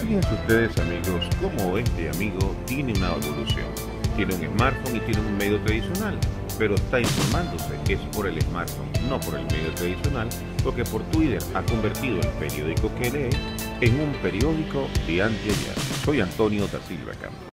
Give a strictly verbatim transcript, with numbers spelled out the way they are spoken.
Fíjense ustedes, amigos, cómo este amigo tiene una evolución. Tiene un smartphone y tiene un medio tradicional, pero está informándose, es por el smartphone, no por el medio tradicional, porque por Twitter ha convertido el periódico que lee en un periódico de anteayer. Soy Antonio da Silva Campos.